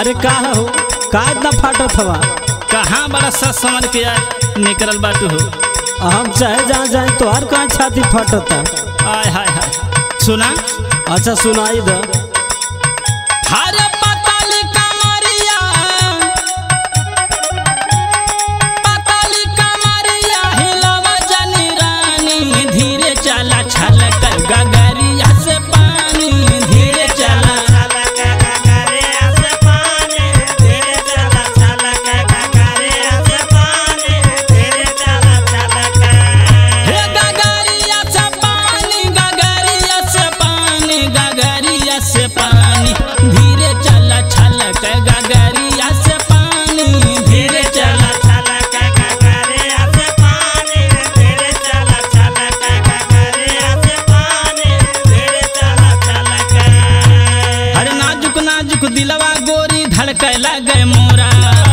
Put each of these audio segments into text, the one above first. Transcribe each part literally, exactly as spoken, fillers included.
अरे का हो का इतना फाटत हवा? कहाँ बड़ा सच समझ के यार निकल बाटू हो। हम चाहे जहाँ जाए तो हर कहाँ छाती फाटता। आय हाय हाय सुना। अच्छा सुनाई द। हरे पताली कमरिया पताली कमरिया हिलावा जानी रानी धीरे चला छलक गगरिया से पानी धीरे चला से पानी धीरे चला छलक गगरिया से पानी धीरे चला छलक गगरिया से पानी धीरे चला छलक गगरिया से पानी धीरे चला छलक। अरे नाजुक नाजुक दिलवा गोरी धड़के लगे मोरा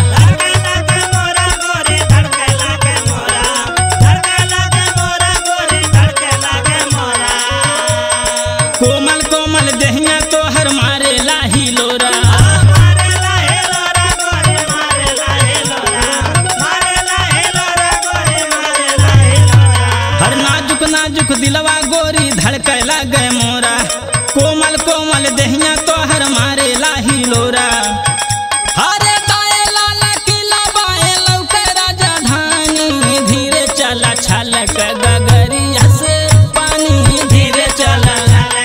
कोमल कोमल देहिया तो हर मारे लाही लोरा हर नाजुक नाजुक दिलवा गोरी धड़के लगे मोरा कोमल कोमल देहिया तो हर मारे लाही लोरा। हरे दाएं लाला किला बाएं लौके राजा धानी धीरे चला छलक गगरिया से पानी धीरे चला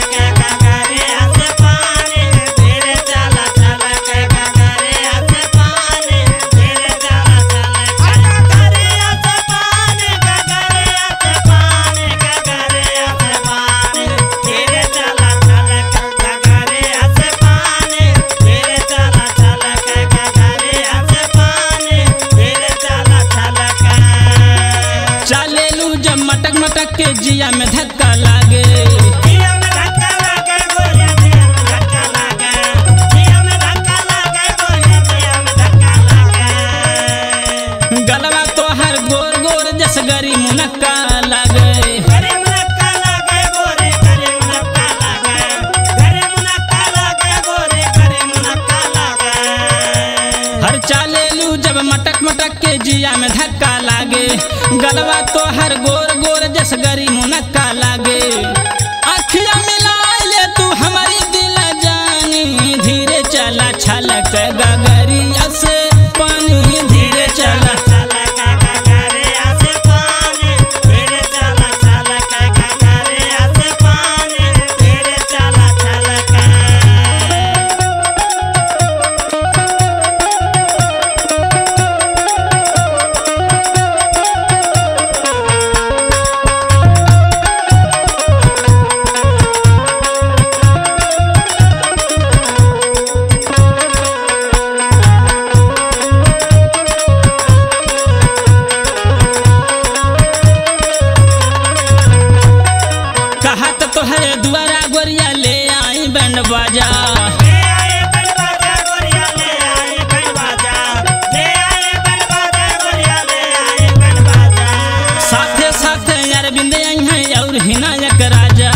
चलेलू जब मटक मटक के जिया में धक्का लागे गलवा तो हर गोर गोर जस गरी मुनक्का लागे हर चलेलू जब मटक मटक के जिया में धक्का लागे गलवा तो हर गोर गोर जस गरी मुनक्का लागे। अखिया मिला ले तू हमारी दिल जानी धीरे चला छलक गगरिया से पानी धीरे चला तोहरे दुआरा गोरिया ले आई बैंड बाजा साथे साथे अरविंद आई और हिनायक राजा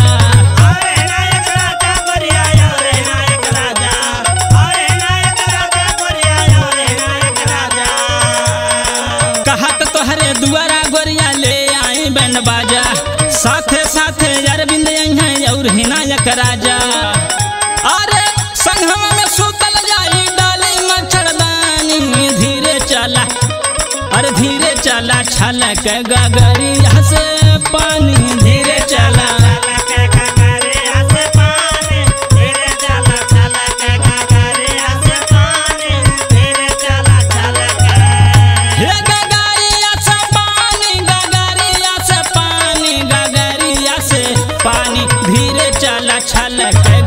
कहत तोहरे दुआरा गोरिया ले आई बैंड बाजा साथे साथे अरविंद और हिनायक राजा। अरे संगम में सुतल जाई डाली मच्छरदानी धीरे चला अरे धीरे चला छलक गगरिया से पानी धीरे चला पानी धीरे चला छलक